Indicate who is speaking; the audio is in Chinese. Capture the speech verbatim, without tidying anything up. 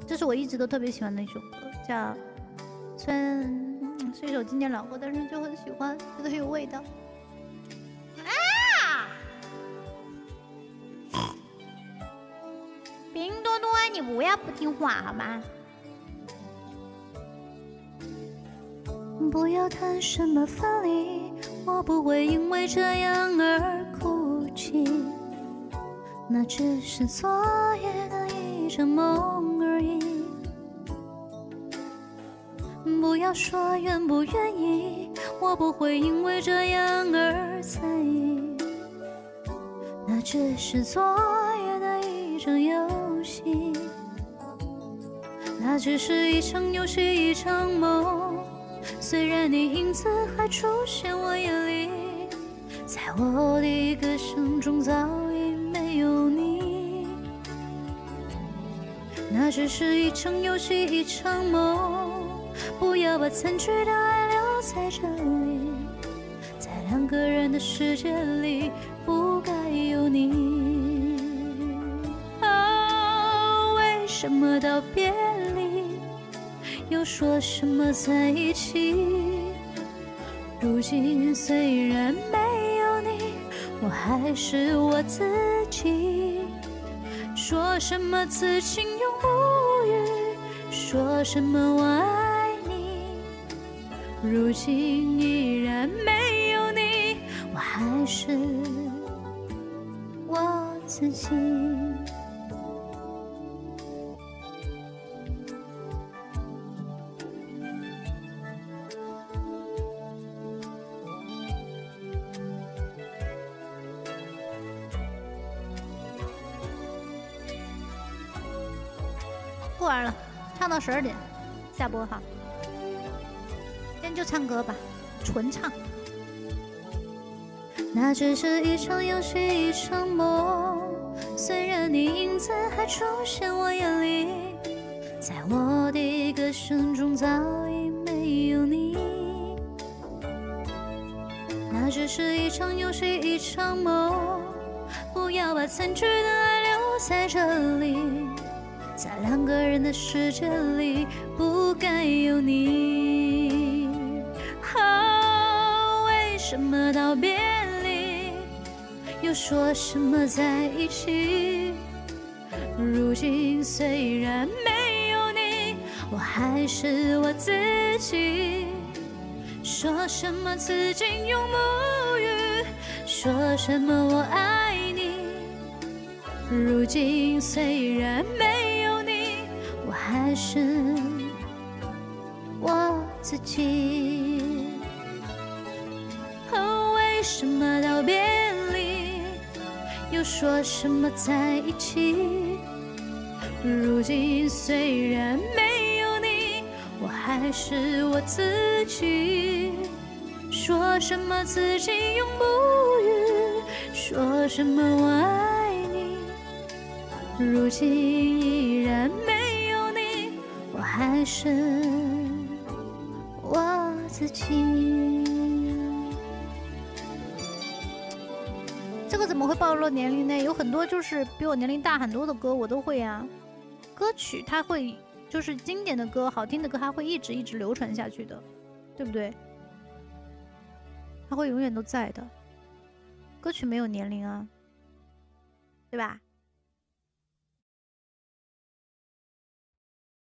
Speaker 1: 这是我一直都特别喜欢的一首歌，叫虽然、嗯、是一首经典老歌，但是就很喜欢，觉得很有味道。啊！冰多多，你不要不听话好吗？不要谈什么分离，我不会因为这样而哭泣，那只是昨夜的一场梦而已。不要说愿不愿意，我不会因为这样而在意，那只是昨夜的一场游戏，那只是一场游戏，一场梦。虽然你影子还出现我眼里，在我的歌声中早已没有你，那只是一场游戏，一场梦。不要把残缺的爱留在这里，在两个人的世界里不该有你。哦，为什么到别离又说什么在一起？如今虽然没有你，我还是我自己。说什么此情永不渝，说什么我爱你，如今依然没有你，我还是我自己。过完了，唱到十二点下播哈。今天就唱歌吧，纯唱。那只是一场游戏，一场梦。虽然你影子还出现我眼里，在我的歌声中早已没有你。那只是一场游戏，一场梦。不要把残缺的爱留在这里，在两个人的世界里不该有你。哦，为什么到别离又说什么在一起？如今虽然没有你，我还是我自己。说什么此情永不渝，说什么我爱你，如今虽然没有你，我还是我自己。哦，为什么到别离又说什么在一起？如今虽然没有你，我还是我自己。说什么此情永不渝，说什么我爱你，如今依然没有你，我还是我自己。这个怎么会暴露年龄呢？有很多就是比我年龄大很多的歌我都会啊。歌曲它会就是经典的歌，好听的歌，它会一直一直流传下去的，对不对？它会永远都在的。歌曲没有年龄啊，对吧？